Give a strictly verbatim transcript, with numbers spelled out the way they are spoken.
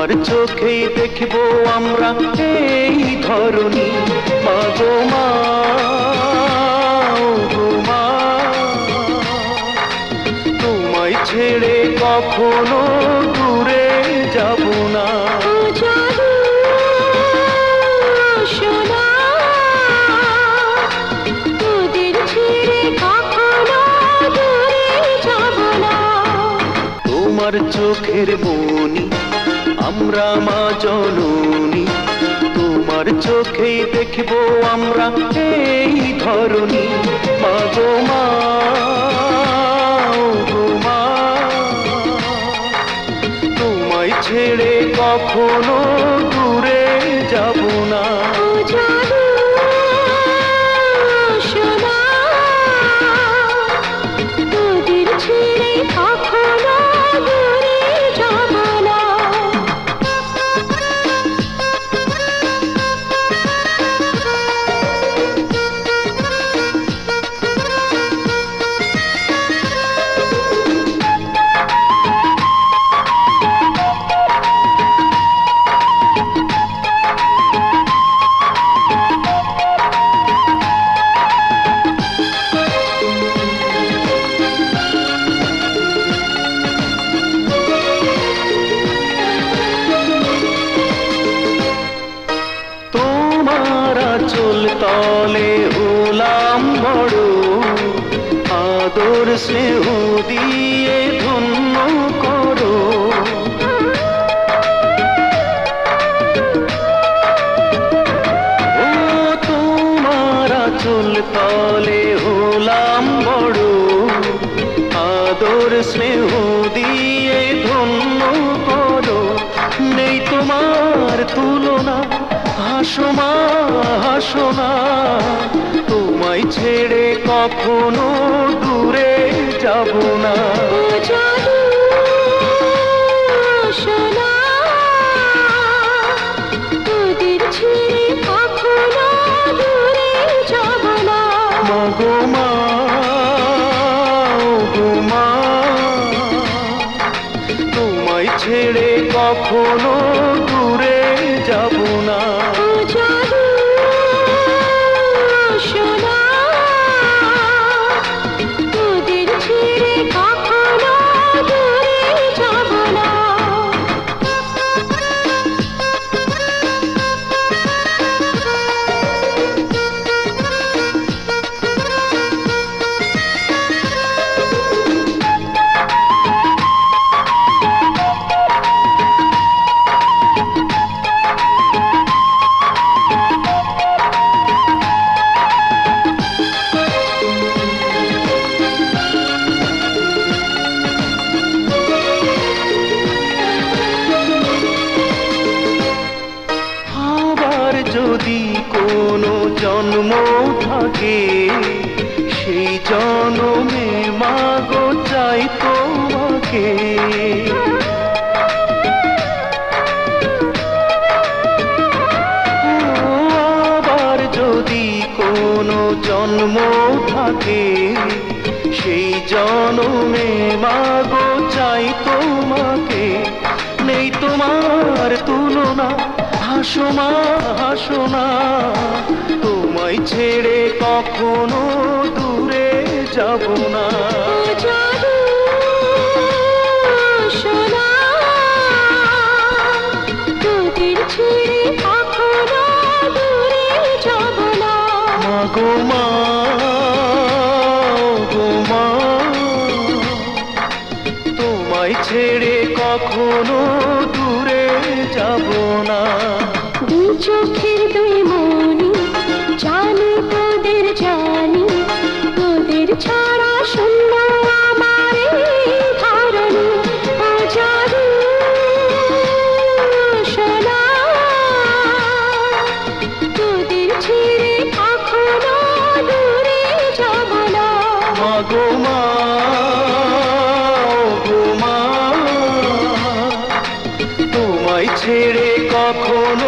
তোমার চোখেই দেখবো আমরা এই ধরনী। মা গো মা, ও গো মা, তোমায় ছেড়ে কখনো দূরে যাব না। তোমার চোখের মনি আমরা মা জননী, তোমার চোখেই দেখবো আমরা এই ধরনী। মা গো মা, ও গো মা, তোমায় ছেড়ে কখনো দূরে যাব না। চুল তলে হলাম বড়, আদর স্নেহ দিয়ে ধন্য করো। ও তোমার চুল তলে হলাম বড়, আদর স্নেহ দিয়ে ধন্য করো। নেই তোমার তুলনা, হাসো মা হাসো না, তোমায় ছেড়ে কখনো দূরে যাব না। মা গো মা, ও গো মা, তোমায় ছেড়ে কখনো দূরে যাব না। যদি কোনো জন্ম থাকে, সেই জন্মে মাগো চাই তোমাকে। আবার যদি কোনো জন্ম থাকে, সেই জন্মে মাগো চাই তোমাকে। নেই তোমার তুলনা, হাসো মা হাসো না, তোমায় ছেড়ে কখনো দূরে যাব না। মা গো মা, ও গো মা, তোমায় ছেড়ে কখনো দূরে যাব না। দুই চোখের দুই মনি জানি তোদের জানি, তোদের ছাড়া শূন্য আমার ধরণী। ও জাদু সোনা, তোদের ছেড়ে কখনো দূরে যাব না। মা গো মা, ও গো মা, তোমায় ছেড়ে কখনো